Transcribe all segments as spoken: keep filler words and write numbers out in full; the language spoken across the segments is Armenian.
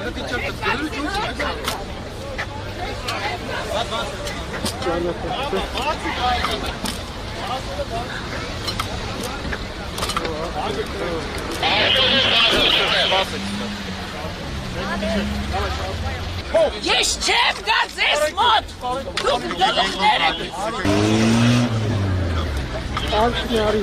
Ես չեմ գա ձեզ մոտ, դուք գլուխներ եք։ Ալքնի արի։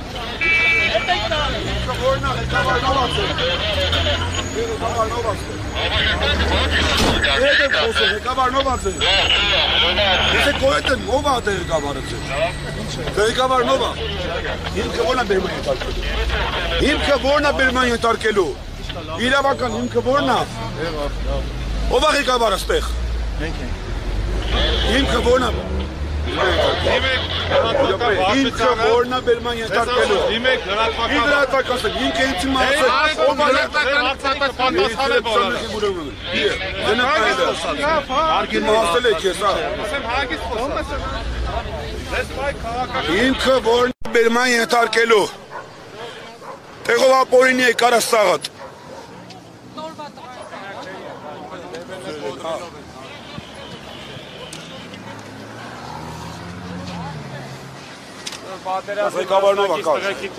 Հիմքը որն է բերման ենթարկելու։ Իրավական հիմքը որն է։ Ով է ղեկավարը ստեղ։ Հիմքը որն է։ Հիմքը որն է բերման ենթարկելու։ Ինչ լրատվական, հիմքը ինձ մասը։ Ով է Հիմքը որն է բերման ենթարկելու։ Տեղով ապորինի է կարաս սաղատ։ Ղեկավարնով ակալ։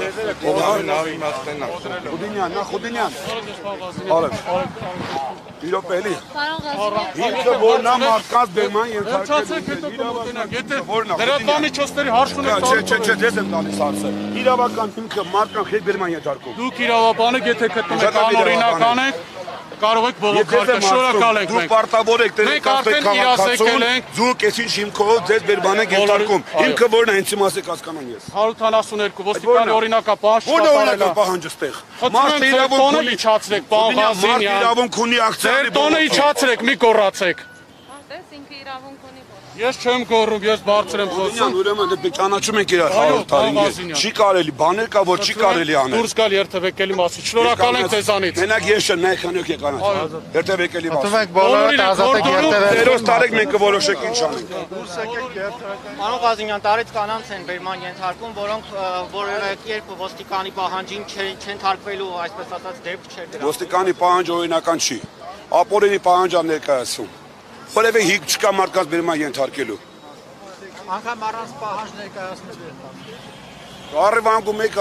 Խուդինյան, նա Խուդինյան։ Արև, իրոպ էլի։ Հիմքը որն է մարդկանց բերման ենթարկելու։ Դրատվանի չոստերի հարց ունեք Չէ, չէ, չէ, ձեզ եմ տալիս հարցը։ Իրավական հիմքը մարդկանց հետ բերման ենթարկում։ Դուք իրավաբանը եթե գտնում եք անօրինական եք, կարող եք բողոքարկել, շնորհակալ ենք մենք։ Դուք պարտավոր եք Մենք արդեն իրազեկել ենք։ Դուք այսինչ հիմքով ձեզ բերման եք ենթարկում։ Հիմքը որն է հենց իմաց եք հասկանան ես։ հարյուր քառասունութ ոստիկանի օրինակապահ Ո՞ն է օրինակապահ պահանջ ստեղ։ Մարդը իրավունք ունի իջացրեք, պարոն Մարդ Ղազիմյան։ իրավունք ունի ակցիա։ Ձեր տոնը իջացրեք, մի կոռացեք։ Տես ինքը իրավունք ունի։ Ես չեմ գոռում, ես բարձր եմ խոսում։ Ուրեմն դե ճանաչում եք իրար հարյուր տարի։ Չի կարելի, բաներ կա, որ չի կարելի անել։ Դուրս գալ երթևեկելի մասի։ Շնորհակալ ենք ձեզանից։ Մենակ ես չեմ, նայեք խնայք եք անած։ Երթևեկելի մաս։ Եք բոլորը ազատեք երթևեկել։ Դերոս տարեք մենք կորոշենք ինչ անենք։ Դուրս եկեք երթևեկել։ Պարոն Ղազիմյան, տարեց կանանց են բերման ենթարկում, որոնք որևէ երբ ոստիկանի պահանջին չեն թարգվելու, այսպես ասած, դեպք չէր դրա։ Ոստիկանի պահանջ օրինական չի։ Ապօրինի պահանջ ա ներկայացում։ Որևէ հիգ չկա մարդկանց բերման ենթարկելու։ Անգամ առանց պահանջ ներկայացնելու եք։ Առևանգում եք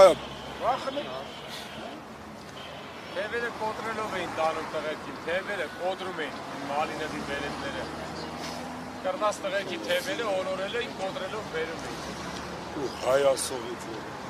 Թևերը կոտրելով էին տանում տղեկին, թևերը կոտրում էին մալիների վերետները։ Կրնած տղեկի թևերը օրորել էին, կոտրելով վերում էին։ Հայ ասողից